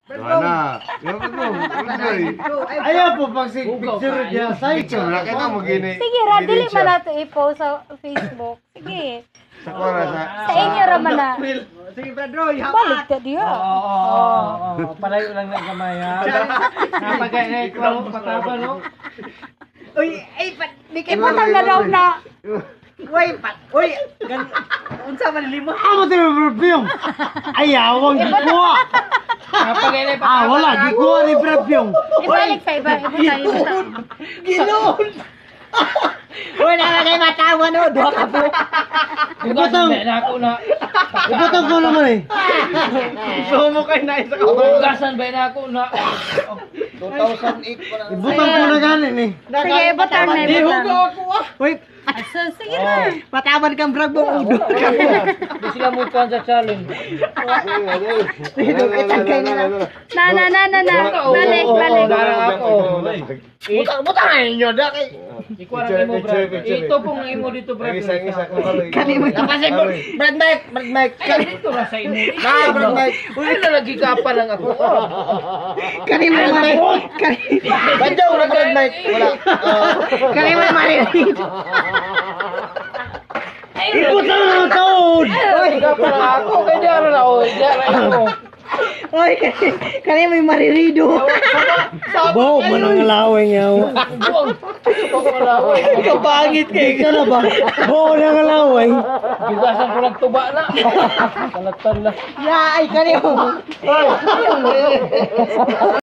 Mana? Ya betul. Ayaw po pag picture niya sa Picture na kita mo gini. Sige, ra dili man nato i-post sa Facebook. Sige. Sa kora sa. Sa inyo ra man na. Sige, Pedro, Balik ka diha. Oo. Palayo lang ng kamay ha. Napagay na ikaw pataba no. Uy, ay di kay Ipatang na daw na. Uy, uy, unsa man limo? Amo tayo perfume. Ayawang gikuha. Napagay na Wala gikuha ni perfume. Ibalik sa iba, ibutang. Ginoon. Uy, nalagay matawa no, duha ka po. Ibutang ko naman eh. So mo kay na isa ka. Hugasan ba na ako na 2008 pa lang. Ibutang ko na ganin eh. Sige, ibutang na Di ibutang. hugo ako ah. Uy, So, sige na. pataban kang brag mo udo. Di sila mo sa challenge. Na. Balik. Butang ninyo da kay. Ikuha na mo bro. Ito pong imo dito bro. Isa ko kaloy. Kani mo tapos Brad Mike. Ito na sa imo. Na Brad Mike. Uy, nalagi ka pa lang ako. Kani mo Mike. Banjaw na Brad Mike. Wala. Kani mo Mike. Ibutang na ng taon. Uy, ka pa lang ako. Kaya di ara na o. Di ara imo. Oy, kani mo marirido. Bo, manang alaway niya. Ikaw pangit kay. Ika na ba? Bo, nang alaway. Hugasan ko lang tuba na. Kalatan lang. Ya, ay kani mo.